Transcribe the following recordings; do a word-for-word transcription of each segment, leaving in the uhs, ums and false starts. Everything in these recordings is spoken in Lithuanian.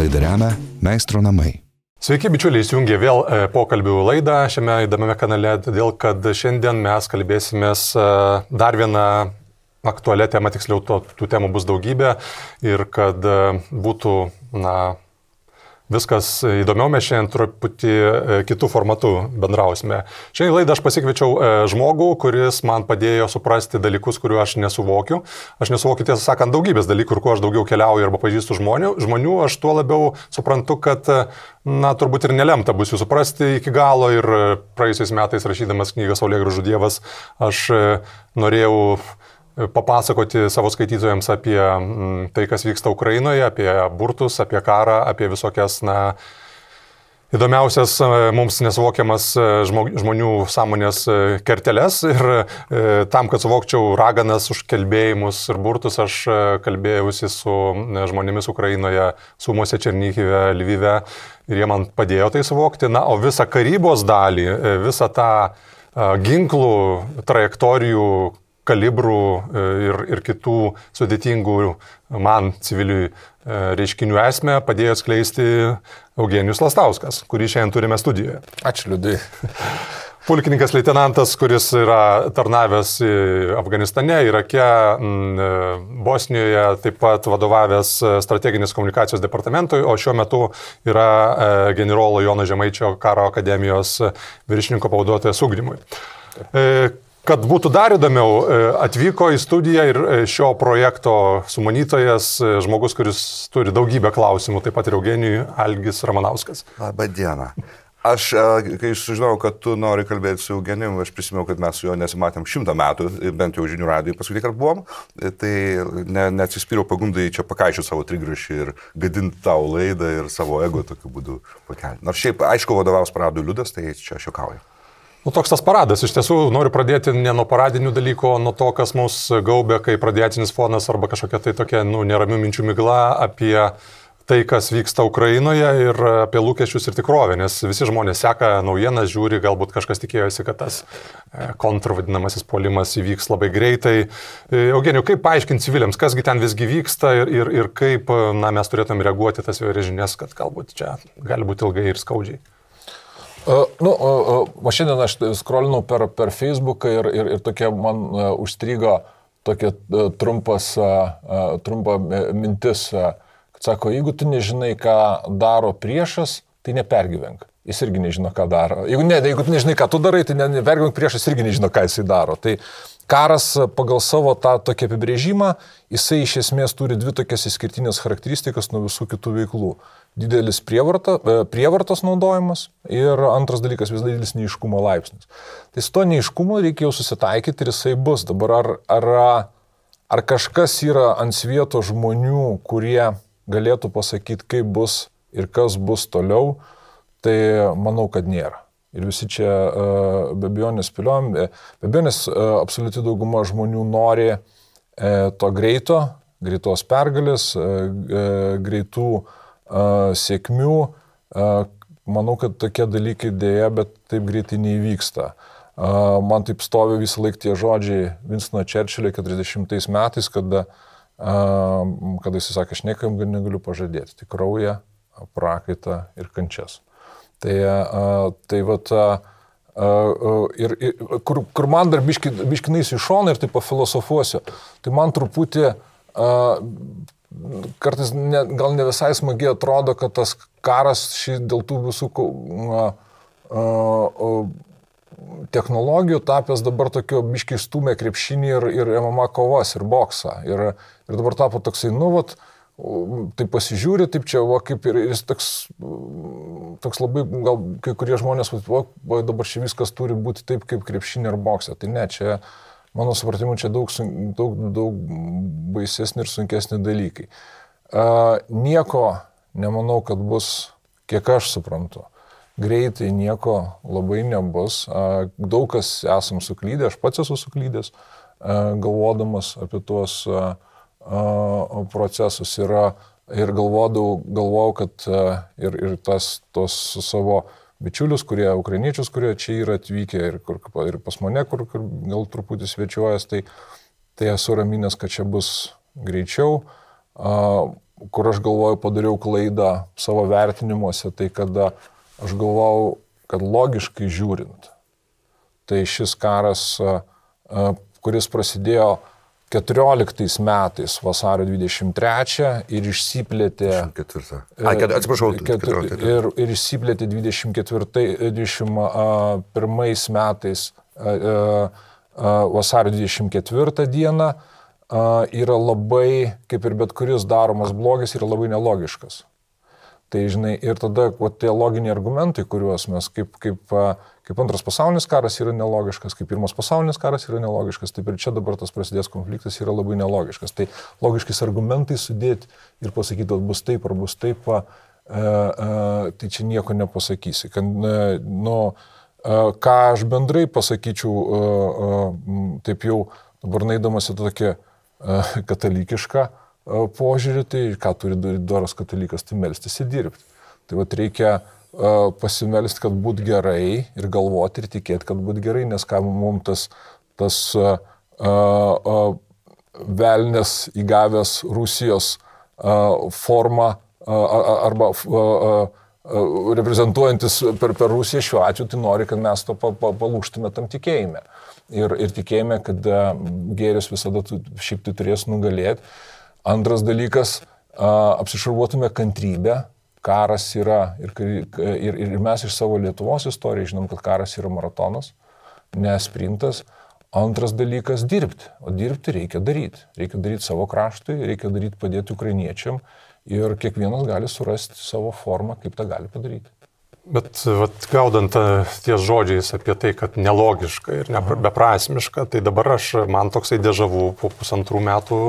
Laidą remia Meistro namai. Sveiki, bičiuliai, įsijungė vėl pokalbių laidą šiame įdomiame kanale, todėl kad šiandien mes kalbėsimės dar vieną aktualią temą, tiksliau to, tų temų bus daugybė ir kad būtų na, viskas įdomiau, mes šiandien truputį kitų formatų bendrausime. Šiandien laidą aš pasikviečiau žmogų, kuris man padėjo suprasti dalykus, kuriuo aš nesuvokiu. Aš nesuvokiu, tiesą sakant, daugybės dalykų, kur kuo aš daugiau keliauju arba pažįstu žmonių, žmonių, aš tuo labiau suprantu, kad, na, turbūt ir nelemta bus jų suprasti iki galo ir praėjusiais metais rašydamas knygą Saulėgrąžų dievas, aš norėjau papasakoti savo skaitytojams apie tai, kas vyksta Ukrainoje, apie burtus, apie karą, apie visokias, na, įdomiausias mums nesuvokiamas žmonių sąmonės kerteles. Ir tam, kad suvokčiau raganas, užkelbėjimus ir burtus, aš kalbėjausi su žmonėmis Ukrainoje, Sumose, Černihive, Lvive ir jie man padėjo tai suvokti. Na, o visą karybos dalį, visą tą ginklų trajektorijų, kalibrų ir, ir kitų sudėtingų man civiliui reiškinių esmę padėjo atskleisti Eugenijus Lastauskas, kurį šiandien turime studijoje. Ačiū, Liudai. Pulkininkas leitenantas, kuris yra tarnavęs Afganistane, Irake, Bosnijoje, taip pat vadovavęs strateginės komunikacijos departamentui, o šiuo metu yra generolo Jono Žemaičio karo akademijos viršininko pavaduotojas ugdymui. Kad būtų dar įdomiau, atvyko į studiją ir šio projekto sumanytojas, žmogus, kuris turi daugybę klausimų, taip pat ir Eugenijui, Algis Ramanauskas. Labą dieną. Aš, kai sužinojau, kad tu nori kalbėti su Eugenijum, aš prisimenu, kad mes su juo nesimatėm šimtą metų, bent jau žinių radijui paskutinį kartą buvom, tai ne, neatsispyriau pagundai čia pakaičiu savo trigrašį ir gadinti tau laidą ir savo ego tokiu būdu pakelti. Nors šiaip, aišku, vadovaus paradui Liudas, tai čia aš juokauju. Nu, toks tas paradas. Iš tiesų noriu pradėti ne nuo paradinių dalykų, o nuo to, kas mus gaubia kaip radiacinis fonas arba kažkokia tai tokia, nu, neramių minčių migla apie tai, kas vyksta Ukrainoje ir apie lūkesčius ir tikrovę, nes visi žmonės seka naujienas, žiūri, galbūt kažkas tikėjosi, kad tas kontrvadinamasis puolimas įvyks labai greitai. Eugenijau, kaip paaiškinti civiliams, kasgi ten visgi vyksta ir, ir, ir kaip na, mes turėtume reaguoti tas įvairias žinias, kad galbūt čia gali būti ilgai ir skaudžiai. Uh, nu, uh, uh, šiandien aš skrolinau per, per Facebooką ir, ir, ir tokia man uh, užstrigo tokia uh, trumpas, uh, uh, trumpa mintis, uh, kad sako, jeigu tu nežinai, ką daro priešas, tai nepergyvenk. Jis irgi nežino, ką daro. Jeigu, ne, jeigu tu nežinai, ką tu darai, tai ne, nepergyvenk, priešas irgi nežino, ką jisai daro. Tai karas pagal savo tą tokį apibrėžimą, jisai iš esmės turi dvi tokias išskirtinės charakteristikas nuo visų kitų veiklų. Didelis prievarta, prievartos naudojimas ir antras dalykas vis didelis neaiškumo laipsnis. Tai su to neaiškumu reikia jau susitaikyti ir jisai bus. Dabar ar, ar, ar kažkas yra ant svieto žmonių, kurie galėtų pasakyti, kaip bus ir kas bus toliau, tai manau, kad nėra. Ir visi čia be abejonės spėliojam, be abejonės absoliuti dauguma žmonių nori to greito, greitos pergalės, greitų sėkmių. Manau, kad tokie dalykai dėja, bet taip greitai neįvyksta. Man taip stovi visą laiką tie žodžiai Winstono Churchillio keturiasdešimtais metais, kada, kada jis sakė, aš niekam negaliu pažadėti, tik kraują, prakaitą ir kančias. Tai, tai vat, ir, ir, kur, kur man dar biški, biškinais į šoną ir taip pafilosofuosiu, tai man truputį kartais ne, gal ne visai smagiai atrodo, kad tas karas šį dėl tų visų uh, uh, technologijų tapęs dabar tokio biškai stūmė krepšinį ir, ir M M A kovas ir boksą. Ir, ir dabar tapo toksai, nu, vat, tai pasižiūri, taip čia, va, kaip ir jis toks, toks labai, gal kai kurie žmonės, va, va, dabar čia viskas turi būti taip, kaip krepšinį ir boksą. Tai ne, čia mano supratimu, čia daug, daug, daug baisesni ir sunkesni dalykai. Uh, nieko nemanau, kad bus, kiek aš suprantu. Greitai nieko labai nebus. Uh, daug kas esam suklydę, aš pats esu suklydęs, uh, galvodamas apie tuos uh, uh, procesus. Yra, ir galvodau, galvojau, kad uh, ir, ir tas, tos savo bičiulius, kurie, ukrainiečius, kurie čia yra atvykę ir, kur, ir pas mane, kur, kur gal truputį svečiuojas, tai, tai esu raminęs, kad čia bus greičiau. kur aš galvoju padariau klaidą savo vertinimuose, tai kada aš galvojau, kad logiškai žiūrint, tai šis karas, kuris prasidėjo keturioliktais metais vasario dvidešimt trečią ir išsiplėtė... A, atsiprašau, keturioliktais. Ir, ir išsiplėtė dvidešimt pirmais metais vasario dvidešimt ketvirtą dieną yra labai, kaip ir bet kuris daromas blogis, yra labai nelogiškas. Tai, žinai, ir tada va, tie loginiai argumentai, kuriuos mes kaip, kaip, kaip antras pasaulinis karas yra nelogiškas, kaip pirmas pasaulinis karas yra nelogiškas, taip ir čia dabar tas prasidės konfliktas yra labai nelogiškas. Tai logiškais argumentai sudėti ir pasakyti, kad bus taip ar bus taip, a, a, tai čia nieko nepasakysi. Kad, nu, a, ką aš bendrai pasakyčiau, a, a, taip jau dabar naidamas į tokią a, katalikišką požiūrį, tai ką turi daryti doras katalikas, tai melstis ir dirbti. Tai vat reikia uh, pasimelsti, kad būt gerai ir galvoti ir tikėti, kad būt gerai, nes ką mums tas, tas uh, uh, velnės įgavęs Rusijos uh, formą uh, arba uh, uh, reprezentuojantis per, per Rusiją šiuo atveju, tai nori, kad mes to pa, pa, palūkštume tam tikėjime. Ir, ir tikėjime, kad uh, gėris visada tu, šiaip tai turės nugalėti. Antras dalykas, apsišarvuotume kantrybę, karas yra, ir, ir, ir mes iš savo Lietuvos istorijos žinom, kad karas yra maratonas, ne sprintas. Antras dalykas, dirbti, o dirbti reikia daryti. Reikia daryti savo kraštui, reikia daryti padėti ukrainiečiam ir kiekvienas gali surasti savo formą, kaip tą gali padaryti. Bet vat, gaudant ties žodžiais apie tai, kad nelogiška ir ne, beprasmiška, tai dabar aš, man toksai dežavų po pusantrų metų,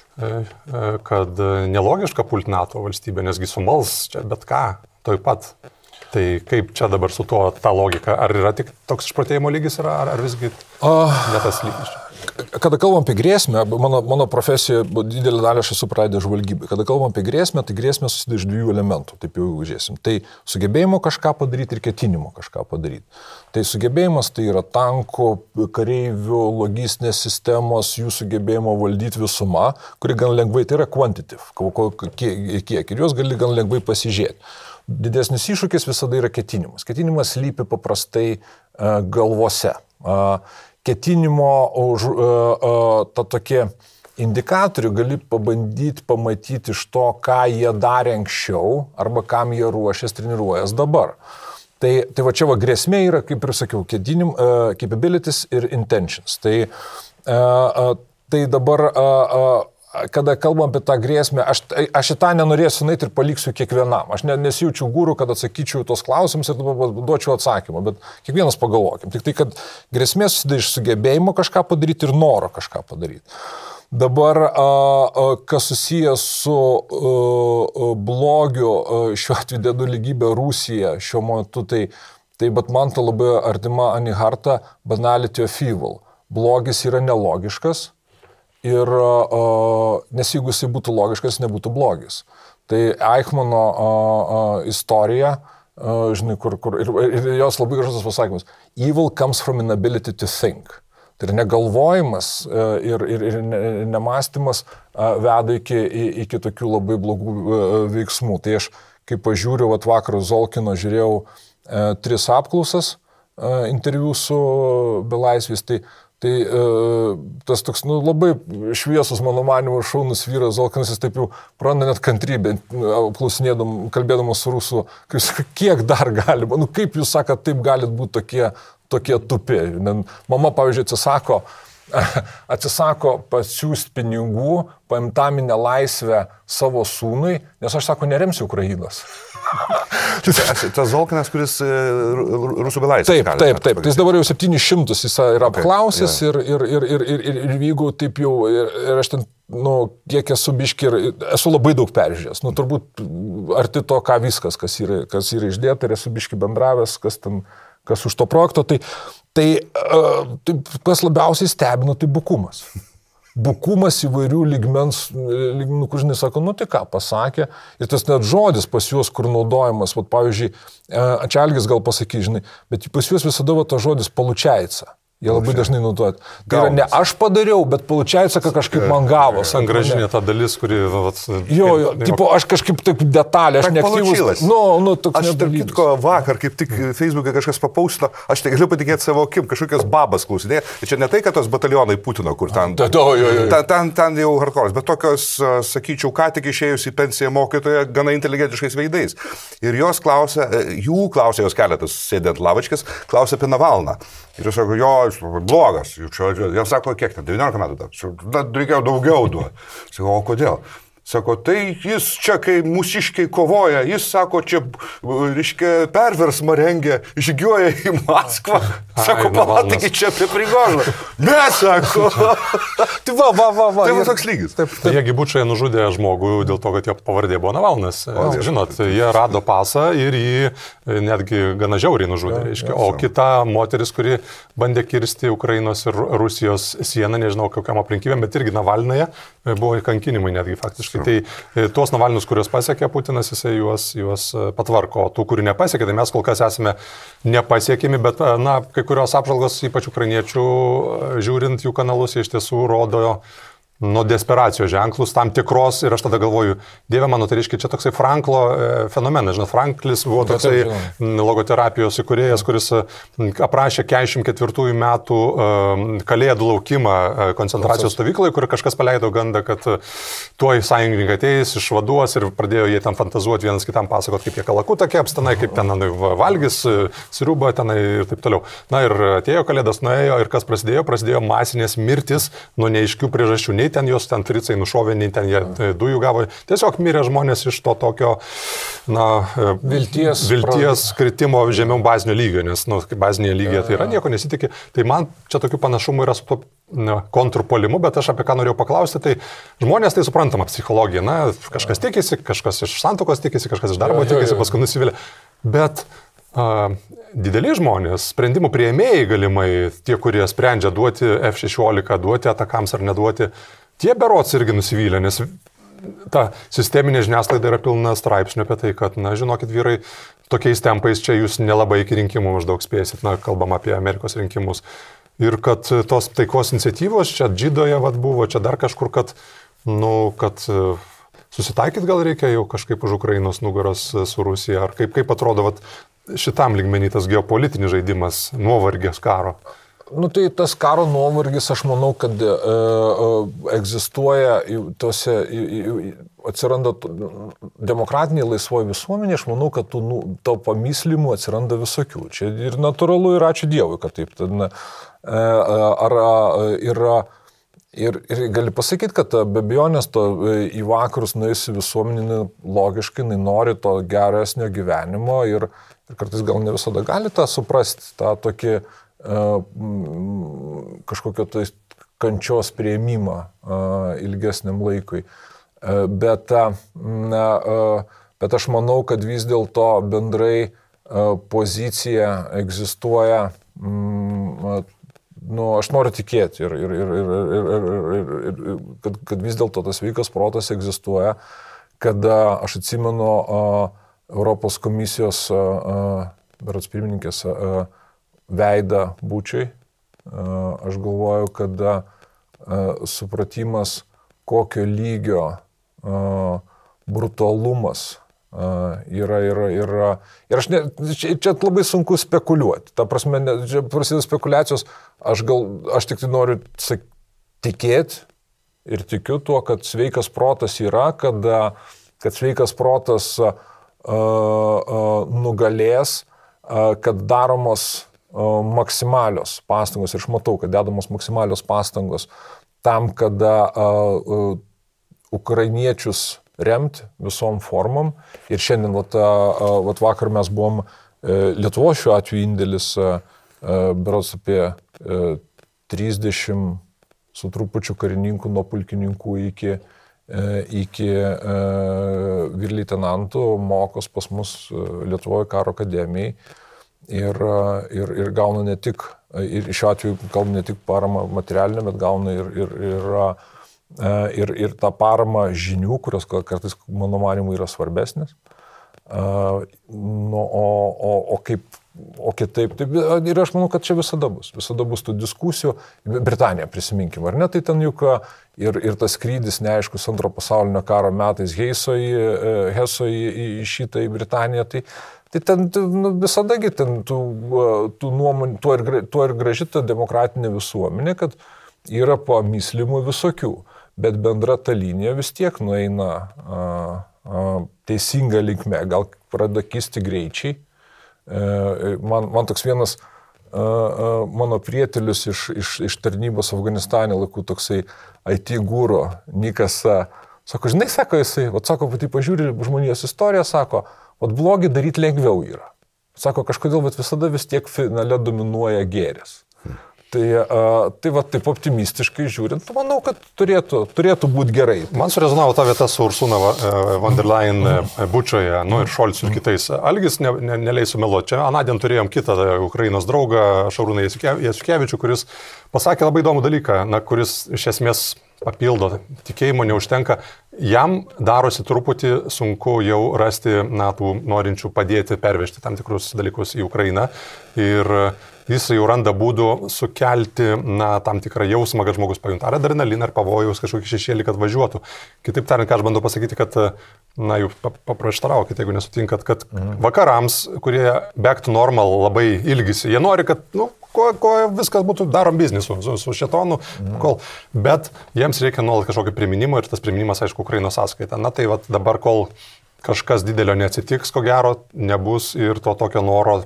kad nelogiška pult NATO valstybė, nesgi sumals čia bet ką, toj pat. Tai kaip čia dabar su tuo ta logika? Ar yra tik toks išprotėjimo lygis, ar, ar visgi ne tas lygis? Kada kalbam apie grėsmę, mano, mano profesija, didelį dalį aš esu pradėjęs žvalgybai. Kada kalbam apie grėsmę, tai grėsmė susideda iš dviejų elementų, taip jau žiūrėsim. Tai sugebėjimo kažką padaryti ir ketinimo kažką padaryti. Tai sugebėjimas tai yra tankų, kareivių, logistinės sistemos, jų sugebėjimo valdyti visumą, kuri gan lengvai, tai yra quantitative, kiek, kiek ir juos gali gan lengvai pasižiūrėti. Didesnis iššūkis visada yra ketinimas. Ketinimas slypi paprastai uh, galvose. Uh, ketinimo už uh, uh, tą tokie indikatorių gali pabandyti pamatyti iš to, ką jie darė anksčiau arba kam jie ruošės, treniruojas dabar. Tai, tai va čia va grėsmė yra, kaip ir sakiau, ketinim, uh, capabilities ir intentions. Tai, uh, uh, tai dabar, uh, uh, kada kalbam apie tą grėsmę, aš, aš į tą nenorėsiu nueiti ir paliksiu kiekvienam. Aš ne, nesijaučiu gūrų, kad atsakyčiau tos klausimus ir duočiau atsakymą, bet kiekvienas pagalvokim. Tik tai, kad grėsmė susideda iš sugebėjimo kažką padaryti ir noro kažką padaryti. Dabar, kas susijęs su blogiu, šiuo atveju dedu lygybę Rusija šiuo metu, tai, tai bet man to labai artima Aniharta banality of evil. Blogis yra nelogiškas ir, nes jeigu jisai būtų logiškas, nebūtų blogis. Tai Eichmano istorija, žinai, kur, kur ir, ir jos labai gražus pasakymas. Evil comes from inability to think. Tai yra negalvojimas ir, ir, ir nemąstymas veda iki, iki tokių labai blogų veiksmų. Tai aš, kaip pažiūriu, vat vakar Zolkino žiūrėjau tris apklausas interviu su Belaisviais, tai, tai tas toks nu, labai šviesus, mano manymu, šaunus vyras Zolkinas, jis taip jau praranda net kantrybę, apklausinėdam, kalbėdamas su rusų, kiek dar galima, nu kaip jūs sakot, taip galit būti tokie, tokie tupi. Mama, pavyzdžiui, atsisako, atsisako pasiūsti pinigų, paimtam į nelaisvę savo sūnui, nes aš sako, neremsiu Ukrainos. Tas Zolkinas, kuris rusų belaisvės. Taip, taip, taip. Tai jis dabar jau septynis šimtus jis yra apklausęs okay, yeah. ir, ir, ir, ir, ir, ir jeigu taip jau, ir, ir aš ten, nu, kiek esu biški ir esu labai daug peržiūrėjęs. Nu, turbūt arti to, ką viskas, kas yra, kas yra išdėta ir esu biški bendravęs, kas ten, kas už to projekto. Tai, tai, uh, tai kas labiausiai stebino, tai bukumas. Bukumas įvairių lygmens, nu, kur žinai sako, nu tai ką pasakė, ir tas net žodis pas juos, kur naudojamas, vat, pavyzdžiui, Ačelgis gal pasakė, žinai, bet pas juos visada va, tas žodis palučiaica. Jie labai dažnai naudoja. Tai yra ne aš padariau, bet получается, kad kažkaip man gavos. Ant gražinė ta dalis, kuri... Vat, jo, jo, tipo, aš kažkaip taip detalė, aš neaktyvus. Nu, nu, aš tarp kitko vakar, kaip tik Facebook'e kažkas papaustino, aš tai galiu patikėti savo akim, kažkokios babas klausinėje. Čia ne tai, kad tos batalionai Putino, kur ten... Ta, to, jo, jo. Ten, ten, ten jau hardcore, bet tokios, sakyčiau, ką tik išėjus į pensiją mokytoja, gana inteligentiškais veidais. Ir jos klausia, jų klausia, jos keletas sėdint lavačkės, klausia apie Navalną. Ir jis sako, jo, blogas. Jie sako, kiek ten, devyniolika metų dar. Reikėjo daugiau duoti. Sako, o kodėl? Sako, tai jis čia, kai mūsiškiai kovoja, jis sako, čia, reiškia, perversmą rengia, žygiuoja į Maskvą. Sako, palatikit čia apie Prigožiną. Ne, sako. Tai va, va, va, va. Tai va toks lygis. Taip, taip. Jie Bučioje nužudė žmogų dėl to, kad jo pavardė buvo Navalnas. O, žinot, jie rado pasą ir jį netgi gana žiauriai nužudė. Reiškia. O kita moteris, kuri bandė kirsti Ukrainos ir Rusijos sieną, nežinau kokiam aplinkybėm, bet irgi Navalnoje buvo kankinimai netgi faktiškai. Tai tuos Navalnius, kuriuos pasiekė Putinas, jisai juos, juos patvarko. O tų, kurių nepasiekė, tai mes kol kas esame nepasiekimi, bet, na, kai kurios apžvalgos, ypač ukrainiečių, žiūrint jų kanalus, iš tiesų rodo nuo desperacijos ženklus, tam tikros, ir aš tada galvoju, Dieve mano, tai reiškia, čia toksai Franklo fenomenas. Žinot, Franklis buvo toksai logoterapijos įkūrėjas, kuris aprašė keturiasdešimt ketvirtųjų metų kalėdų laukimą koncentracijos stovykloje, kur kažkas paleido gandą, kad tuoj sąjungininkai ateis, išvaduos ir pradėjo jie ten fantazuoti vienas kitam pasakot, kaip jie kalakutą keps tenai, kaip ten valgys, sriubą tenai ir taip toliau. Na ir atėjo kalėdas, nuėjo ir kas prasidėjo? Prasidėjo masinės mirtis nuo neaiškių priežasčių. Nei ten jos ten fricai nušovė, nei ten jie dujų gavo. Tiesiog mirė žmonės iš to tokio, na, vilties, vilties kritimo žemiau bazinio lygio, nes, nu, bazinėje lygyje tai yra, nieko nesitikė. Tai man čia tokių panašumų yra su to na, kontrpolimu, bet aš apie ką norėjau paklausti, tai žmonės tai suprantama psichologija. Na, kažkas tikisi, kažkas iš santuokos tikisi, kažkas iš darbo tikisi, paskui nusivylė. Bet a, dideli žmonės, sprendimų priėmėjai galimai, tie, kurie sprendžia duoti F šešiolika, duoti atakams ar neduoti, tie berods irgi nusivylė, nes ta sisteminė žiniasklaida yra pilna straipsnių apie tai, kad, na, žinokit, vyrai, tokiais tempais čia jūs nelabai iki rinkimų maždaug spėsit, na, kalbam apie Amerikos rinkimus. Ir kad tos taikos iniciatyvos čia Džidoje vat buvo, čia dar kažkur, kad, nu, kad susitaikyt gal reikia jau kažkaip už Ukrainos nugaros su Rusija, ar kaip, kaip atrodo vat, šitam lygmenį tas geopolitinis žaidimas, nuovargės karo. Nu tai tas karo nuovargis, aš manau, kad e, e, egzistuoja tose, e, atsiranda demokratinė laisvoji visuomenė, aš manau, kad tų, nu, to pamyslimų atsiranda visokių. Čia ir natūralu, ir ačiū Dievui, kad taip. Tad, e, ar yra... Ir, ir gali pasakyti, kad be abejonės to į vakarus nuėjusi visuomenė logiškai, jinai nori to geresnio gyvenimo ir, ir kartais gal ne visada gali tą suprasti, tą tokį uh, kažkokio tai kančios priėmimą uh, ilgesniam laikui. Uh, bet, uh, uh, bet aš manau, kad vis dėlto bendrai uh, pozicija egzistuoja um, nu, aš noriu tikėti ir, ir, ir, ir, ir, ir, ir, ir kad, kad vis dėlto tas sveikas protas egzistuoja, kada aš atsimenu uh, Europos komisijos uh, berods pirmininkės uh, veidą Bučioj. Uh, aš galvoju, kad uh, supratimas, kokio lygio uh, brutalumas Uh, yra, yra, yra. Ir aš ne, čia, čia labai sunku spekuliuoti. Ta prasme, ne, čia prasideda spekulacijos, aš, gal, aš tik tai noriu sak, tikėti ir tikiu tuo, kad sveikas protas yra, kad, kad sveikas protas uh, uh, nugalės, uh, kad daromos uh, maksimalios pastangos, ir aš matau, kad dedamos maksimalios pastangos tam, kad uh, uh, ukrainiečius remti visom formom. Ir šiandien, vat, vat vakar mes buvom Lietuvos šiuo atveju indėlis berods apie trisdešimt su trupučiu karininkų nuo pulkininkų iki, iki vyrleitenantų mokos pas mus Lietuvoje karo akademijai. Ir, ir, ir gauna ne tik, ir šiuo atveju gauna ne tik paramą materialinę, bet gauna ir, ir, ir Ir, ir tą paramą žinių, kurios kartais, mano manimu, yra svarbesnės. Nu, o, o, o kaip o kitaip. Taip, ir aš manau, kad čia visada bus. Visada bus tų diskusijų. Britaniją prisiminkim, ar ne? Tai ten juk ir, ir tas skrydis, neaiškus, antro pasaulinio karo metais Heiso į, Heso į, į šitą į Britaniją. Tai, tai ten nu, visadagi ten tų, tų nuomonių, tuo ir, tuo ir graži ta demokratinė visuomenė, kad yra pamyslimų visokių. Bet bendra ta linija vis tiek nueina a, a, teisinga linkme, gal pradeda kisti greičiai. E, man, man toks vienas a, a, mano prietelius iš, iš, iš tarnybos Afganistane laikų toksai I T gūro, Nikas, a, sako, žinai, sako jisai, vat, sako, pati pažiūri žmonijos istoriją, sako, vat blogį daryti lengviau yra. Sako, kažkodėl, bet visada vis tiek finale dominuoja gėris. Tai, uh, tai va, taip optimistiškai žiūrint, manau, kad turėtų, turėtų būti gerai. Man surezonavo ta vieta su Ursula von der Leyen Bučoje, nu ir Šolciu ir kitais. Algis, ne, ne, neleisiu meluoti. Čia anadien turėjom kitą Ukrainos draugą, Šarūną Jasiukevičių, kuris pasakė labai įdomų dalyką, na, kuris iš esmės papildo, tikėjimo neužtenka. Jam darosi truputį sunku jau rasti, na, tų norinčių padėti pervežti tam tikrus dalykus į Ukrainą. Ir jis jau randa būdų sukelti, na, tam tikrą jausmą, kad žmogus pajunta ar adrenaliną, ar pavojaus kažkokį šešėlį, kad važiuotų. Kitaip tariant, ką aš bandau pasakyti, kad, na, jau paprieštaraukit, jeigu nesutinkat, kad mhm. vakarams, kurie back to normal labai ilgisi, jie nori, kad, nu, ko, ko viskas būtų darom biznisu, su, su šetonu, mhm. kol, bet jiems reikia nuolat kažkokio priminimo ir tas priminimas, aišku, Ukrainos sąskaita. Na, tai va, dabar, kol kažkas didelio neatsitiks, ko gero, nebus ir to tokio noro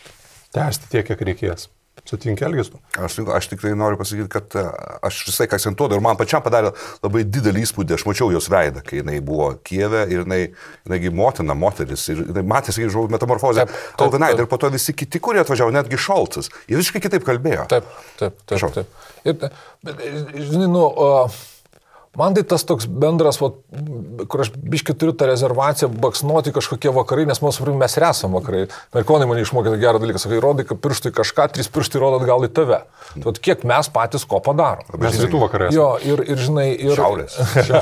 tęsti tiek, kiek reikės. Sutinki Algis? Aš, aš tikrai noriu pasakyti, kad aš visai ką akcentuoju ir man pačiam padarė labai didelį įspūdį. Aš mačiau jos veidą, kai jinai buvo Kijeve ir jinai, jinai motina, moteris. Ir jinai matėsi, kai žodžiu metamorfozę. Kalvinaitė ir po to visi kiti, kurie atvažiavo, netgi Šolcas. Jie visiškai kitaip kalbėjo. Taip, taip, taip. taip. Ir, bet, žinai, nu... Uh... Man tai tas toks bendras, va, kur aš biškai turiu tą rezervaciją, baksnuoti kažkokie vakarai, nes mes, mes ir esame vakarai. Amerikonai mane išmokė gerą dalyką, sakai, rodai, kad pirštai kažką, trys pirštai rodo atgal į tave. Tai kiek mes patys ko padarom. Mes rytų vakarai esame. Jo, ir, ir žinai, ir... Šiaurės.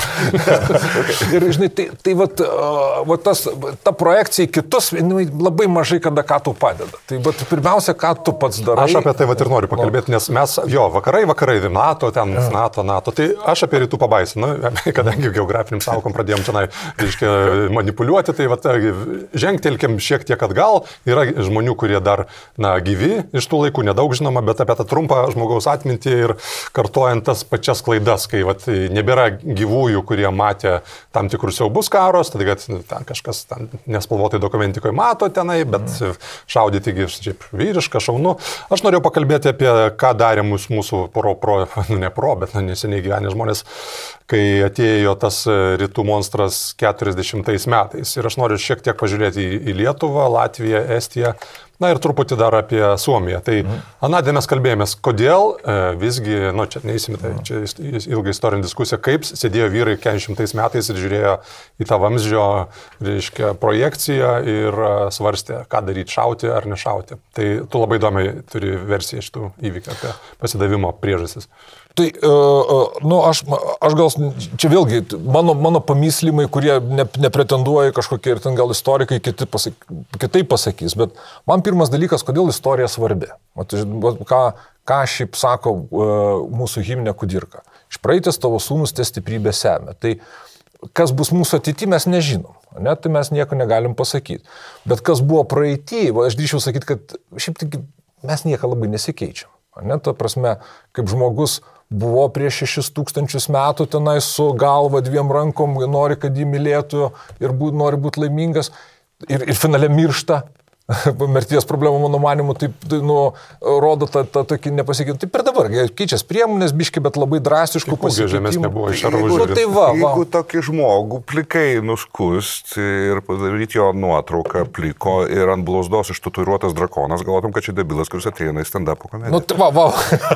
ir žinai, tai, tai va, va tas, ta projekcija į kitus, labai mažai kada ką tu padeda. Tai va, pirmiausia, ką tu pats darai. Aš apie tai va ir noriu pakalbėti, nes mes, jo, vakarai, vakarai, NATO, ten NATO, NATO, tai aš apie rytų pabaigą. Na, kadangi geografiniam savokom pradėjom čia, reiškia, manipuliuoti, tai vat, žengtelkim šiek tiek atgal. Yra žmonių, kurie dar, na, gyvi iš tų laikų, nedaug žinoma, bet apie tą trumpą žmogaus atmintį ir kartuojant tas pačias klaidas, kai vat, nebėra gyvųjų, kurie matė tam tikrus siaubus karos, tada kad ten kažkas ten nespalvotai dokumentikoje mato tenai, bet šaudyti šiaip vyriška, šaunu. Aš norėjau pakalbėti apie, ką darė mūsų, mūsų pro, pro, nu ne pro, bet neseniai gyvenę žmonės, kai atėjo tas rytų monstras keturiasdešimtais metais. Ir aš noriu šiek tiek pažiūrėti į, į Lietuvą, Latviją, Estiją, na ir truputį dar apie Suomiją. Tai mm. anadien mes kalbėjomės, kodėl e, visgi, nu čia neįsime, tai čia ilga istorinė diskusija, kaip sėdėjo vyrai keturiasdešimtais metais ir žiūrėjo į tą vamzdžio, reiškia, projekciją ir e, svarstė, ką daryti, šauti ar nešauti. Tai tu labai įdomiai turi versiją šitų įvykių apie pasidavimo priežastis. Tai, uh, nu, aš, aš gal, čia vėlgi, mano, mano pamyslimai, kurie ne, nepretenduoja kažkokie ir ten gal istorikai kiti pasak, kitaip pasakys, bet man pirmas dalykas, kodėl istorija svarbi. Vat, ką, ką šiaip sako uh, mūsų himne Kudirka. Iš praeities tavo sūnus te stiprybė semia. Tai kas bus mūsų ateity, mes nežinom. Ne, tai mes nieko negalim pasakyti. Bet kas buvo praeity, aš drįčiau sakyti, kad šiaip tik mes nieko labai nesikeičiam. Ne, ta prasme, kaip žmogus buvo prieš šešis tūkstančius metų tenai su galva dviem rankom, nori, kad jį mylėtų ir būt, nori būti laimingas ir, ir finale miršta. Mirties problema, mano manimu, taip, nu, rodo tą, tą tokį nepasakymą. Taip ir dabar, keičias priemonės, biški, bet labai drastiškų pasikeitimų. Jeigu, tai va, jeigu tokį žmogų plikai nuskust ir padaryti jo nuotrauką pliko ir ant blauzdos ištatuiruotas drakonas, galvotum, kad čia debilas, kuris ateina į stand-up'o komediją. Nu, tai va, va.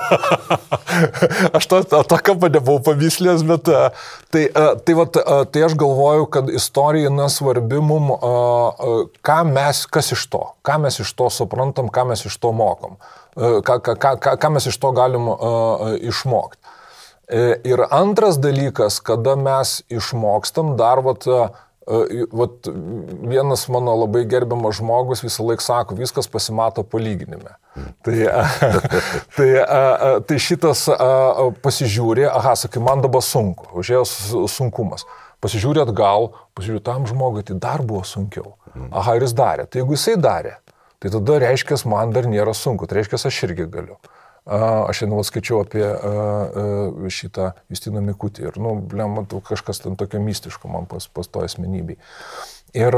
Aš to, to, to kampą nebuvau pavyslės, bet tai, tai, va, tai aš galvoju, kad istorija nesvarbi mum, ką mes, kas iš to. Ką mes iš to suprantam, ką mes iš to mokom, ką, ką, ką, ką mes iš to galim uh, išmokti. E, ir antras dalykas, kada mes išmokstam dar vat, uh, vat, vienas mano labai gerbiamas žmogus visą laiką sako, viskas pasimato palyginime. Tai, tai, tai šitas pasižiūrė, aha, sakai, man dabar sunku, užėjo sunkumas. Pasižiūrė atgal, pasižiūrė tam žmogui, tai dar buvo sunkiau. Aha, ir jis darė. Tai jeigu jisai darė, tai tada reiškia, man dar nėra sunku, tai reiškia, aš irgi galiu. Aš šiandien skaičiau apie šitą Justiną Mikutį ir, nu, blem, kažkas ten tokio mistiško man pas, pas to asmenybei. Ir,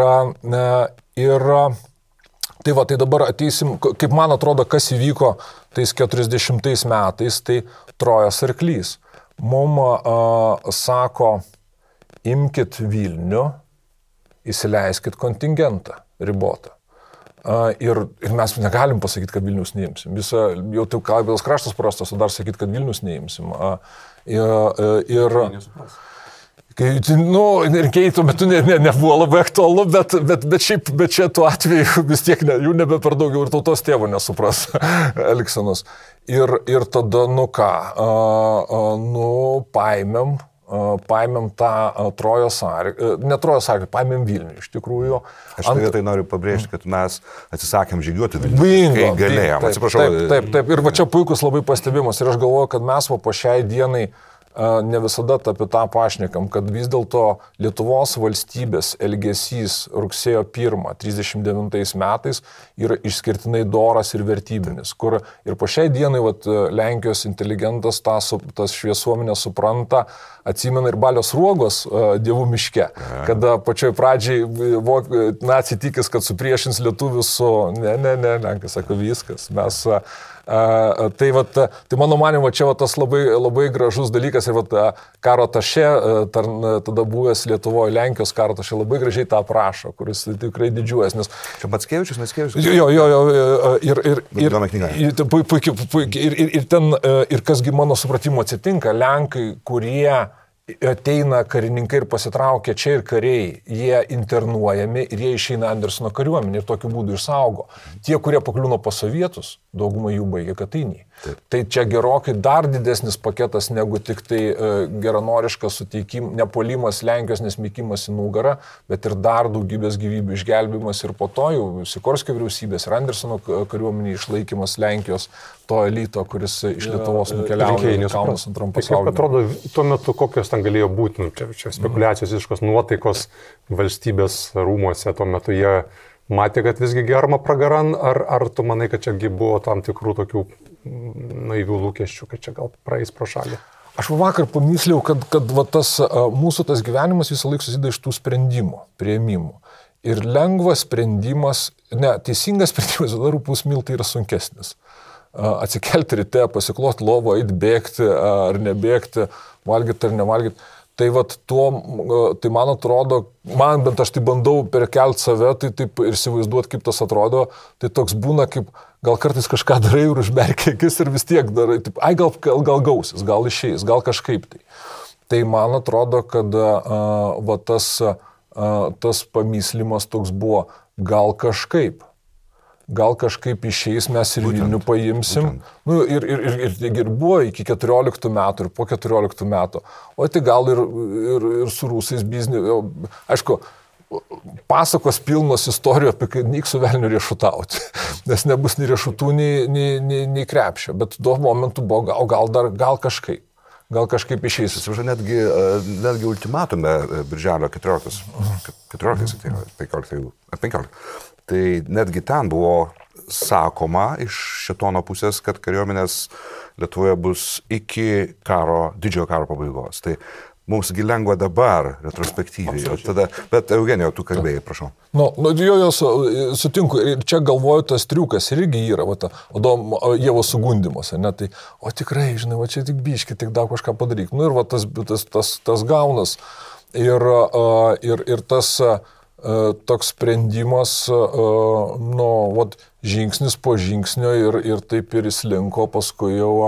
ir tai va, tai dabar ateisim, kaip man atrodo, kas įvyko tais keturiasdešimtais metais, tai Trojos arklys. Mum a, sako, imkit Vilnių, įsileiskit kontingentą ribotą. Uh, ir, ir mes negalim pasakyti, kad Vilnius neimsim. Visa, jau taip Klaipėdos kraštas prastas, o dar sakyti, kad Vilnius neimsim. Uh, ir, ir, kai, nu, ir kai tuo metu ne, ne, nebuvo labai aktualu, bet, bet, bet šiaip, bet čia tuo atveju vis tiek ne, jų nebe per daugiau ir tautos tėvo nesupras elgsenos. Ir, ir tada, nu ką, uh, uh, nu, paėmėm. Paėmėm tą Trojos arklį, ne Trojos arklį, paėmėm Vilnių iš tikrųjų. Aš tai vietoj noriu pabrėžti, kad mes atsisakėm žygiuoti Vilnių, kai galėjom. Taip, atsiprašau. Taip, taip, taip. Ir va čia puikus labai pastebimas. Ir aš galvoju, kad mes va po šiai dienai ne visada apie tą pašnekam, kad vis dėlto Lietuvos valstybės elgesys rugsėjo pirmą trisdešimt devintais metais yra išskirtinai doras ir vertybinis, kur ir po šiai dienai vat, Lenkijos inteligentas tą, tas šviesuomenę supranta, atsimena ir Balio Sruogos uh, Dievų miške, kada pačioj pradžiai naciai tikis, kad supriešins lietuvius su, ne, ne, ne, Lenkai sako viskas, mes... Uh, Uh, tai, vat, tai mano manimo, čia vat, tas labai, labai gražus dalykas ir vat, karo tašė, tar, tada buvęs Lietuvoje, Lenkijos karo tašė labai gražiai tą aprašo, kuris tikrai didžiuojas. Nes... Čia Mackevičius, Mackevičius? Jo, jo, jo, ir, ir, ir, ir, puikiai, puikiai, ir, ir, ir ten, ir kasgi mano supratimo atsitinka, Lenkai, kurie ateina karininkai ir pasitraukia čia ir kariai, jie internuojami ir jie išeina Andersono kariuomenį ir tokiu būdu išsaugo. Tie, kurie pakliūno pas sovietus, daugumą jų baigė Katainiai. Tai čia gerokai dar didesnis paketas negu tik tai uh, geranoriškas suteikimas, nepuolimas Lenkijos, nesmikimas į nugarą, bet ir dar daugybės gyvybių išgelbimas ir po to jau Sikorskio vyriausybės ir Andersono kariuomenį išlaikymas Lenkijos, to elito, kuris iš Lietuvos nukeliavo į kalnus antram pasauliu. Kaip atrodo, tuo metu kokios ten galėjo būti, nu, čia, čia spekulacijos, iškos nuotaikos valstybės rūmuose, tuo metu jie matė, kad visgi germa pragaran, ar, ar tu manai, kad čiagi buvo tam tikrų tokių naivių lūkesčių, kad čia gal praeis pro šalį? Aš vakar pamysliau, kad, kad va, tas, mūsų tas gyvenimas visą laiką susideda iš tų sprendimų, priėmimų. Ir lengvas sprendimas, ne, teisingas sprendimas, dar rūpus miltai yra sunkesnis. Atsikelti ryte, pasikloti lovą, eiti bėgti ar nebėgti, valgyti ar nevalgyti. Tai, vat, tuo, tai man atrodo, man bent aš tai bandau perkelti save, tai taip ir įsivaizduoti, kaip tas atrodo, tai toks būna, kaip gal kartais kažką darai ir užmerkia akis ir vis tiek darai, taip, ai gal, gal, gal gausis, gal išeis, gal kažkaip tai. Tai man atrodo, kad uh, va, tas, uh, tas pamyslimas toks buvo, gal kažkaip. Gal kažkaip išeis, mes ir Vilnių paimsim. Nu, ir, ir, ir, ir, ir buvo iki keturioliktų metų ir po keturioliktų metų. O tai gal ir, ir, ir su rusais biznį. Aišku, pasakos pilnos istorijų apie kai nyk su velniu riešutauti. Nes nebus nei riešutų, nei, nei, nei, nei krepšio. Bet tuo momentu buvo, gal, gal dar, gal kažkaip. Gal kažkaip išeis. Netgi, netgi ultimatume birželio keturioliktos, keturioliktos, penkioliktos. Tai netgi ten buvo sakoma iš šetono pusės, kad kariuomenės Lietuvoje bus iki karo, didžiojo karo pabaigos. Tai mumsgi lengva dabar, retrospektyviai. Tada, bet Eugenijau, tu kalbėjai, prašau. Nu, nu jo, jo, sutinku. Ir čia galvoju, tas triukas irgi yra, va, ta, o Dievo sugundimas, ne? Tai, o tikrai, žinai, va čia tik biški, tik daug kažką padaryk. Nu ir va tas, tas, tas, tas gaunas. Ir, ir, ir tas... toks sprendimas, nu, vat, žingsnis po žingsnio ir, ir taip ir įslinko, paskui jau,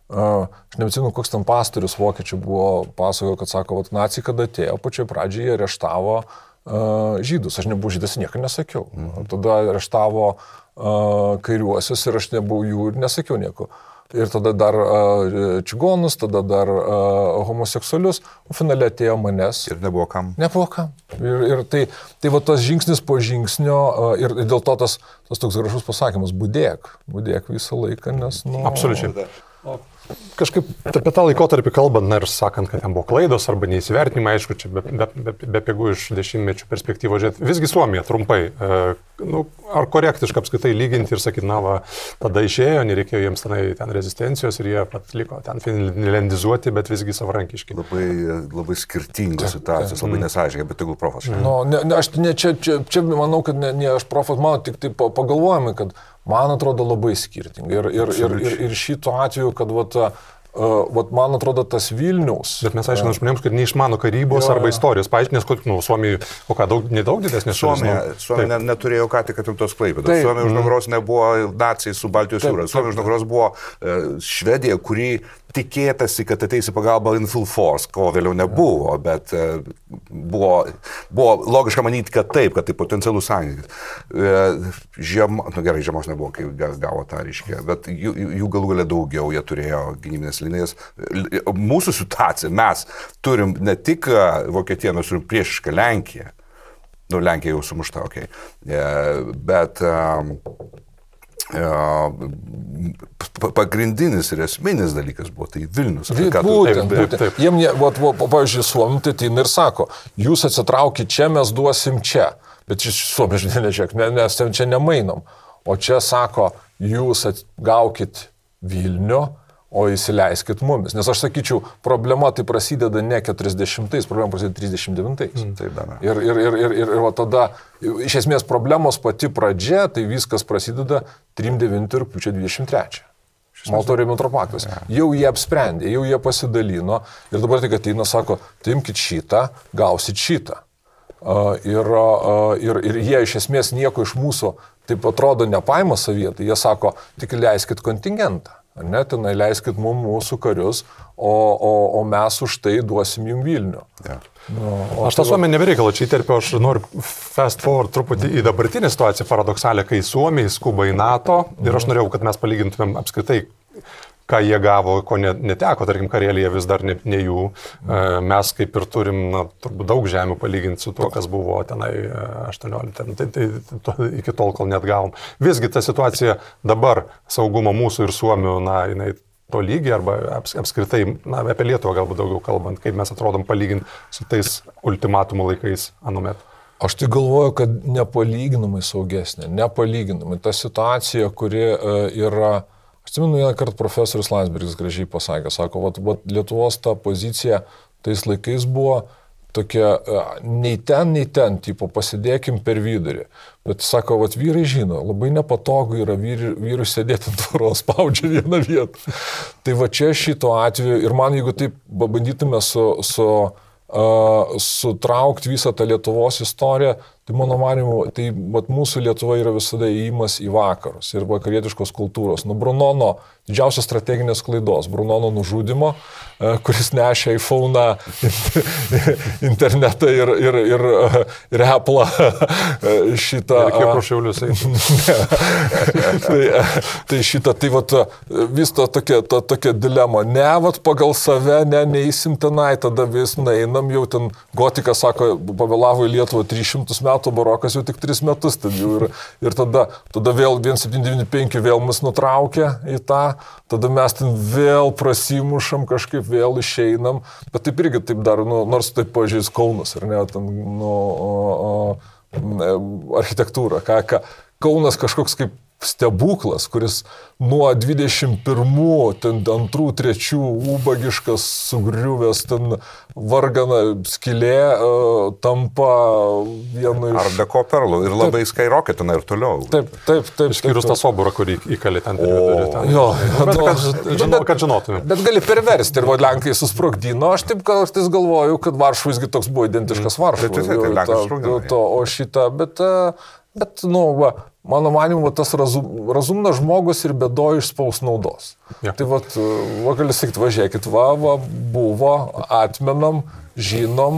aš neatsimenu, koks ten pastorius vokiečių buvo, pasakojo, kad sako, vat, naciai kada atėjo, pačioje pradžioje jie areštavo uh, žydus, aš nebuvau žydas, nieko nesakiau. Mhm. Tada areštavo uh, kairiuosius ir aš nebuvau jų ir nesakiau nieko. ir tada dar uh, čigonus, tada dar uh, homoseksualius, o finale atėjo manęs. Ir nebuvo kam. Nebuvo kam. Ir, ir tai, tai va tas žingsnis po žingsnio uh, ir, ir dėl to tas, tas toks gražus pasakymas, budėk, budėk visą laiką, nes... Nu, absoliučiai. Kažkaip apie tą laikotarpį kalbant, na ir sakant, kad ten buvo klaidos arba neįsivertinimai, aišku, čia be, be, be, be pėgų iš dešimtmečių perspektyvos žiūrėti. Visgi Suomija, trumpai, e, nu, ar korektiškai apskaitai lyginti ir sakyti, na, va, tada išėjo, nereikėjo jiems tenai ten rezistencijos ir jie pat liko ten finlandizuoti, bet visgi savarankiški. Labai, labai skirtingos situacijos, labai nesąžininkai, bet tegul profas. No, ne, ne, aš ne, čia, čia, čia manau, kad ne, ne aš profas, mano tik tai pagalvojame, kad man atrodo labai skirtingai. Ir, ir, ir, ir, ir šito atveju, kad vat, uh, vat, man atrodo tas Vilnius. Bet mes aiškiname žmonėms, kad neišmano karybos jo, arba istorijos. Paaiškinės, kad nu, Suomija, o ką, daug, nedaug didesnės Suomija, Suomija ne, neturėjo ką tik atimtos Klaipėdos. Suomija už nugaros nebuvo nacijai su Baltijos jūra. Suomija už nugaros buvo uh, Švedija, kuri tikėtasi, kad ateis į pagalbą in full force, ko vėliau nebuvo, bet uh, buvo, buvo logiška manyti, kad taip, kad tai potencialus sąjungininkas. Uh, žiema, nu gerai, žiemos nebuvo, kai gavo tą ryškę, bet jų, jų galų galia daugiau, jie turėjo gynybinės linijas. Mūsų situacija, mes turim ne tik Vokietiją, mes turim priešišką Lenkiją. Nu, Lenkija jau sumušta, okei. Okay. Bet... Um, pagrindinis ir esminis dalykas buvo tai Vilnius. Būtent, būtent, būtent. Jiem, vat, pavyzdžiui, Suomi, tai tai ir sako, jūs atsitraukit čia, mes duosim čia. Bet iš Suomi, žinai, nežiūrėk, nes čia nemainom. O čia sako, jūs gaukit Vilnių, o įsileiskit mumis. Nes aš sakyčiau, problema tai prasideda ne keturiasdešimtais, problema prasideda trisdešimt devintais. Mm, taip, dana. Ir, ir, ir, ir, ir, ir va tada, iš esmės, problemos pati pradžia, tai viskas prasideda trisdešimt devintų rugpjūčio dvidešimt trečią. Molotovo-Ribentropo paktas. Ja. Jau jie apsprendė, jau jie pasidalino ir dabar tik ateina, sako, tai imkit šitą, gausit šitą. Uh, ir, uh, ir, ir jie iš esmės nieko iš mūsų, taip atrodo, nepaima savietą, jie sako, tik leiskit kontingentą. Ne, tenai leiskit mums mūsų karius, o, o, o mes už tai duosim jums Vilnių. Ja. Nu, aš tą Suomiją nebereikalo čia įterpiu, aš noriu fast forward truputį į dabartinę situaciją paradoksalią, kai Suomija skuba į NATO ir aš norėjau, kad mes palygintumėm apskritai, ką jie gavo, ko neteko, tarkim, karėlėje vis dar ne, ne jų. Mes kaip ir turim, na, turbūt daug žemių palyginti su tuo, kas buvo tenai aštuonioliktam. Tai, tai, tai iki tol, kol net gavom. Visgi ta situacija dabar saugumo mūsų ir Suomių, na, jinai to lygiai arba aps, apskritai, na, apie Lietuvą galbūt daugiau kalbant, kaip mes atrodom palyginti su tais ultimatumų laikais anuomet. Aš tik galvoju, kad nepalyginamai saugesnė, nepalyginamai. Ta situacija, kuri uh, yra... Aš atsimenu, vieną kartą profesorius Landsbergis gražiai pasakė, sako, vat, vat Lietuvos ta pozicija tais laikais buvo tokia, nei ten, nei ten, tipo, pasidėkim per vidurį. Bet, sako, vat vyrai žino, labai nepatogu yra vyrui, vyrui sėdėti ant tvoros, spaudžia vieną vietą. Tai va čia šito atveju, ir man, jeigu taip bandytume su, su, uh, sutraukti visą tą Lietuvos istoriją, tai mano manimu, tai vat, mūsų Lietuva yra visada įėjimas į vakarus ir vakarietiškos kultūros. Nu, Brunono didžiausios strateginės klaidos, Brunono nužudimo, kuris nešė iPhone'ą, internetą ir, ir, ir, ir Apple'ą šitą... Ir kiek prašiaulius eiti. tai, tai šitą, tai vat, vis ta tokia, ta, tokia dilema. Ne, vat, pagal save, ne, neįsim tenai, tada vis nainam, jau ten Gotikas, sako, pavėlavo į Lietuvą tris šimtus metų, barokas jau tik tris metus. Ir, ir tada, tada vėl septyni devyni penki vėl mus nutraukė į tą, tada mes ten vėl prasimušam, kažkaip vėl išeinam, bet taip irgi taip dar, nu, nors taip pažiūrės Kaunas, ar ne, ten, nu, o, o, architektūra, ką, ką, Kaunas kažkoks kaip stebuklas, kuris nuo dvidešimt pirmų, ten antrų, trečių, ubagiškas, sugriuvęs, ten vargana skylė, uh, tampa vienu iš... Ar deko perlų ir labai skyrocketina ir toliau. Taip, taip, taip. Išskyrus tą soborą, kurį įkalė ten per vidurį. Ten. Jo, bet, no, kad, žinau, kad žinotume. Bet gali perversti ir va, Lenkai susprogdino. Aš taip kartais galvoju, kad Varšuva visgi toks buvo identiškas Varšuva. Tai, tai, tai, Lenkai susprogdino. O šitą, bet, bet, nu, va, mano manimu, tas razum, razumnas žmogus ir bedo išspaus naudos. Ja. Tai vat, va, gali sakyti, važiuokit, va, va, buvo, atmenam, žinom,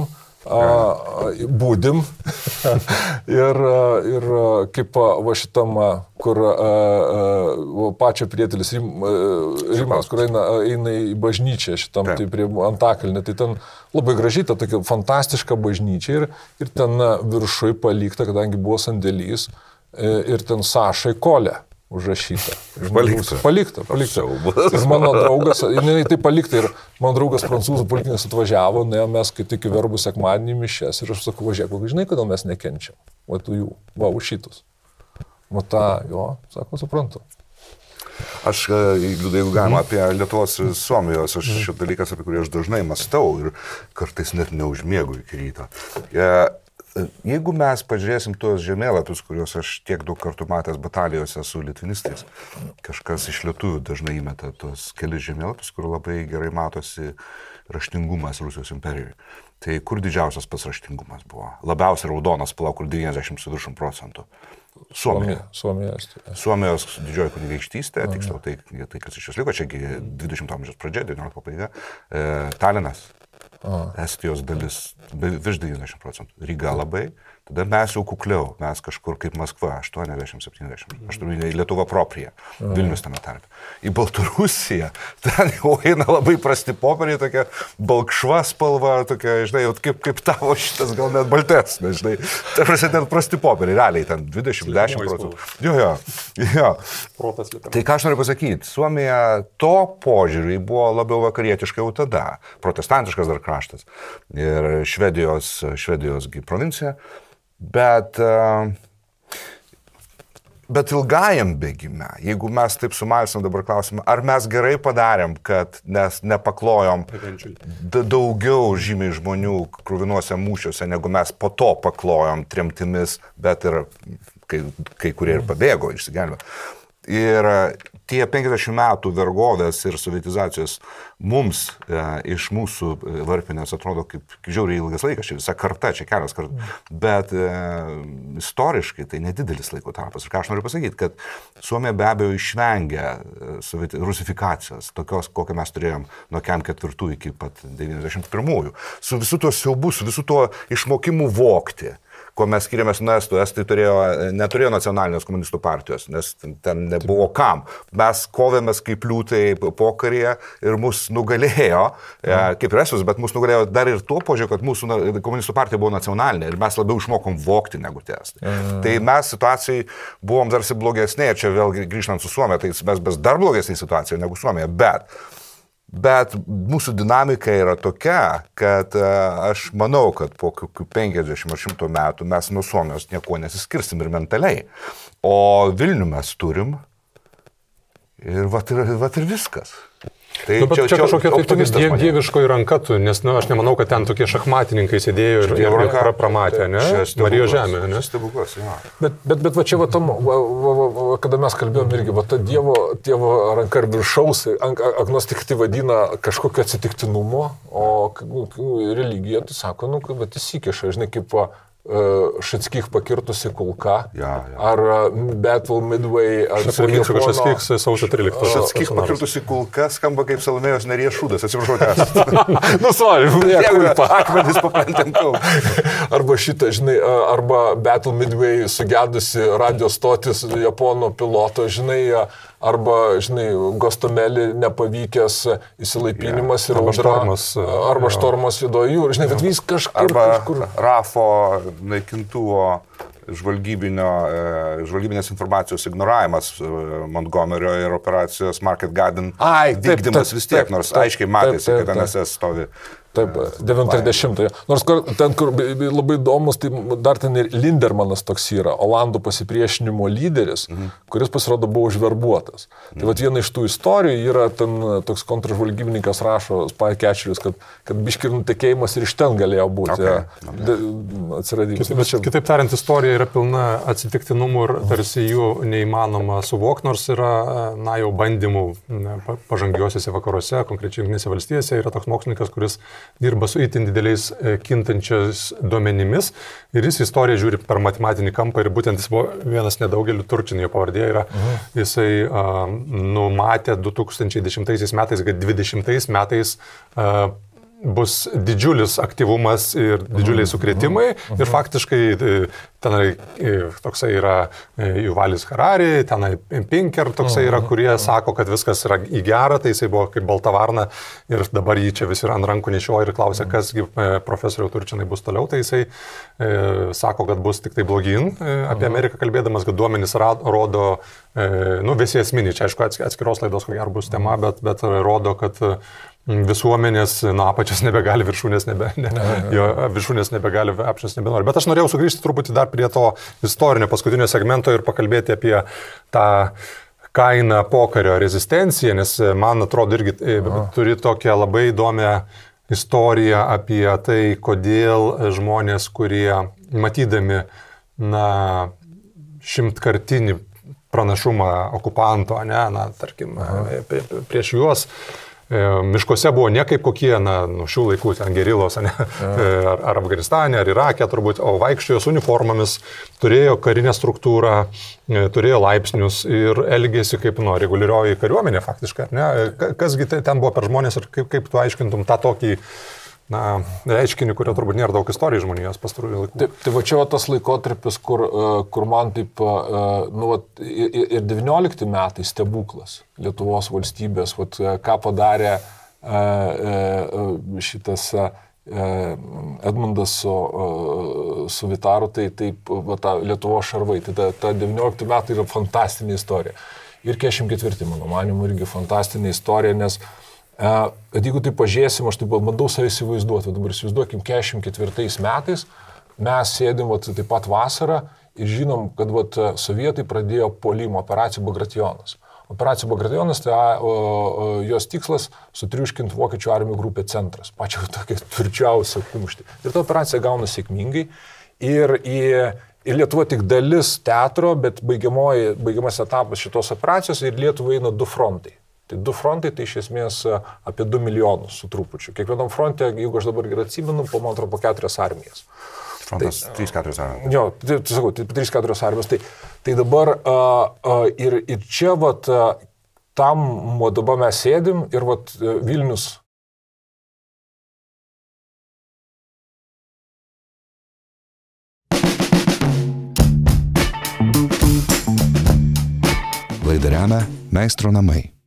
būdim ir, ir kaip va šitam, kur pačio prietėlis Rim, Rimas, kur eina, eina į bažnyčią šitam, tai prie Antakalnį, tai ten labai gražiai, ta tokia fantastiška bažnyčia ir, ir ten viršui palikta, kadangi buvo sandėlys ir ten Sašai Kolė užrašyta. Palikta. Palikta, palikta. Ir mano draugas, jinai tai palikta ir mano draugas prancūzų politikas atvažiavo, ne, mes kaip tik į verbų sekmadienį mišes ir aš sakau, važiuok, žinai, kodėl mes nekenčiam. Va tu jų, va, už šitus. Va tą, jo, sako, suprantu. Aš, jeigu galima, apie Lietuvos ir Suomijos, aš šis dalykas, apie kurį aš dažnai mąstau ir kartais net neužmiegu iki ryto. Jeigu mes pažiūrėsim tuos žemėlapius, kuriuos aš tiek daug kartų matęs batalijose su litvinistais, kažkas iš lietuvių dažnai įmeta tuos kelis žemėlapius, kur labai gerai matosi raštingumas Rusijos imperijoje. Tai kur didžiausias pats raštingumas buvo? Labiausiai raudonas spalva, kur devyniasdešimt su viršum procentų. Suomija. Suomija. Suomijos didžioji kunigaikštystė, tiksliau tai, tai kas iš jos liko, čiagi dvidešimto amžiaus pradžia, devyniolikto pabaiga, e, Talinas. A. Estijos dalis virš devyniasdešimt procentų, Ryga labai, tada mes jau kukliau, mes kažkur kaip Maskva, aštuoniasdešimt septyniasdešimt, aš turiu į Lietuvą proprija, Vilnius tame tarpe. Į Baltarusiją, ten jau eina labai prasti popieriai, tokia balkšva spalva, tokia, žinai, jau kaip, kaip tavo šitas gal net baltesnis, žinai, tai prasi ten prasti popieriai, realiai ten dvidešimt dešimt procentų. Jo, jo, jo. Tai ką aš noriu pasakyti, Suomija to požiūrį buvo labiau vakarietiška jau tada, protestantiškas dar kraštas ir Švedijos, Švedijos provincija, bet, bet ilgajam bėgime, jeigu mes taip sumalsim dabar klausimą, ar mes gerai padarėm, kad nes nepaklojom daugiau žymiai žmonių kruvinuose mūšiuose, negu mes po to paklojom tremtimis, bet ir kai, kai kurie ir pabėgo, išsigelbėjo. Ir tie penkiasdešimt metų vergovės ir sovietizacijos mums e, iš mūsų varpinės atrodo kaip žiauriai ilgas laikas, čia visa karta, čia kelios kartos, bet e, istoriškai tai nedidelis laiko tarpas. Ir ką aš noriu pasakyti, kad Suomija be abejo išvengia sovieti, rusifikacijos, tokios, kokią mes turėjom nuo kem ketvirtų iki pat devyniasdešimt pirmųjų. Su visu tuo siaubu, su visu tuo išmokimu vokti, ko mes skiriamės nuo Estų. Estai turėjo, neturėjo nacionalinės komunistų partijos, nes ten nebuvo kam. Mes kovėmės kaip liūtai pokaryje ir mus nugalėjo, mm. kaip ir Estus, bet mus nugalėjo dar ir tuo požiūrė, kad mūsų komunistų partija buvo nacionalinė ir mes labiau išmokom vokti negu tie Estai. Mm. Tai mes situacijai buvom dar blogesnė, ir čia vėl grįžtant su Suomija, tai mes bes dar blogesnė situacija negu Suomija, bet Bet mūsų dinamika yra tokia, kad aš manau, kad po kokių penkiasdešimt ar šimto metų mes nuo Suomijos nieko nesiskirsim ir mentaliai. O Vilnių mes turim ir vat ir, vat ir viskas. Tai nu, čia, čia kažkokia tai tokia diev, dieviškoji ranka, tu, nes nu, aš nemanau, kad ten tokie šachmatininkai sėdėjo ir, ir ranka pramatė, ne? Marijos žemė, ne? Stebuklas, ja. Bet, bet, bet va čia, va, tam, va, va, va, kada mes kalbėjom irgi, va ta dievo, dievo ranka ir viršaus, agnostikai tai vadina kažkokio atsitiktinumo, o religija, tai sako, nu, bet įsikeša, žinai, kaip va, Šatskych pakirtusi kulka, ja, ja. ar Battle Midway, ar Japono... Šatskych sausio tryliktosios. Šatskych pakirtusi kulka skamba kaip Salomėjos Nėries šūdas, atsiprašau, tęs. Nu, sorry, akmenys paplentėm kalbą. Arba šitą, žinai, arba Battle Midway sugedusi radio stotis Japono piloto, žinai, arba, žinai, Gostomelį nepavykęs įsilaipinimas ja, ir arba audra, štormas, arba štormas vidurio jūrų, žinai, bet vis kažkur. Arba kažkur. Rafo naikintuvo žvalgybinio, žvalgybinės informacijos ignoravimas Montgomerio ir operacijos Market Garden Ai, taip, vykdymas taip, vis tiek, taip, nors taip, aiškiai matėsi, taip, taip, kad N S S stovi. Taip, devyniasdešimtųjų. Nors kur, ten, kur labai įdomus, tai dar ten ir Lindermanas toks yra, Olandų pasipriešinimo lyderis, mhm. kuris pasirodo buvo užverbuotas. Mhm. Tai vat viena iš tų istorijų yra ten toks kontržvalgybininkas rašo, Spy Catcheris, kad, kad biškir nutekėjimas ir iš ten galėjo būti. Okay. Ja, atsiradimas. Kitaip, čia... kitaip tariant, istorija yra pilna atsitiktinumų ir tarsi jų neįmanoma suvokti, nors yra, na, jau bandymų pažangiuosiuose vakaruose, konkrečiai Jungtinėse valstijose, yra toks mokslininkas, kuris dirba su itin dideliais kintančiais duomenimis ir jis istoriją žiūri per matematinį kampą ir būtent jis buvo vienas nedaugelių, Turčin jo pavardė yra, uh-huh. jisai uh, numatė du tūkstančiai dešimtaisiais metais, kad dvidešimtais metais uh, bus didžiulis aktyvumas ir didžiuliai sukrėtimai ir faktiškai tenai toksai yra Yuvalis Harari, tenai Pinker toksai yra, kurie sako, kad viskas yra į gerą, tai jisai buvo kaip balta varna ir dabar jį čia visi ant rankų nešioja ir klausia, kasgi profesoriau Turčinai bus toliau, tai jisai e, sako, kad bus tik tai blogyn e, apie Ameriką kalbėdamas, kad duomenys rodo, e, nu visi esminiai, čia aišku atskiros laidos ko gero bus tema, bet, bet rodo, kad visuomenės, na, apačios nebegali, viršūnės, nebe, ne, jo, viršūnės nebegali, apačios nebenori. Bet aš norėjau sugrįžti truputį dar prie to istorinio paskutinio segmento ir pakalbėti apie tą kainą pokario rezistenciją, nes man atrodo irgi Aha. turi tokią labai įdomią istoriją apie tai, kodėl žmonės, kurie matydami, na, šimtkartinį pranašumą okupanto, ne, na, tarkim, Aha. prieš juos, miškuose buvo ne kaip kokie, na, nu, šių laikų ten gerilos, ne, ar, ar Afganistane, ar Irake turbūt, o vaikščiojo su uniformomis, turėjo karinę struktūrą, turėjo laipsnius ir elgėsi kaip, nu, reguliarioji kariuomenė faktiškai, ne? Kasgi ten buvo per žmonės ir kaip, kaip tu aiškintum tą tokį, na, reiškinį, kurio turbūt nėra daug istorijų žmonijos pastarųjų laikų. Taip, tai va čia va tas laikotarpis, kur, kur man taip, nu, va, ir devyniolikti metai stebuklas Lietuvos valstybės, va, ką padarė šitas Edmundas su, su Vitaru, tai taip, va, ta Lietuvos šarvai, tai ta, ta devyniolikti metai yra fantastinė istorija. Ir keturiasdešimt ketvirti, mano manimu, irgi fantastinė istorija, nes Bet jeigu tai pažiūrėsim, aš taip bandau savai įsivaizduoti, dabar įsivaizduokim, keturiasdešimt ketvirtais metais mes sėdim vat, taip pat vasarą ir žinom, kad vat, sovietai pradėjo puolimo operaciją Bagrationas. Operacija Bagrationas, tai o, o, jos tikslas sutriuškinti vokiečių armijų grupę Centras, pačią tokia tvirčiausia kumštį. Ir ta operacija gauna sėkmingai ir, ir, ir Lietuva tik dalis teatro, bet baigiamas etapas šitos operacijos ir Lietuva eina du frontai. Tai du frontai, tai iš esmės apie du milijonus su trupučiu. Kiekvienam fronte, jeigu aš dabar gerai atsimenu, po man atrodo po keturias armijas. Frontas tai, trys keturios armijos. Jo, tai, tai sakau, tai trys keturios armijos. Tai, tai dabar uh, uh, ir, ir čia vat, uh, tam o dabar mes sėdim ir vat, uh, Vilnius. Laidą remia Meistro namai.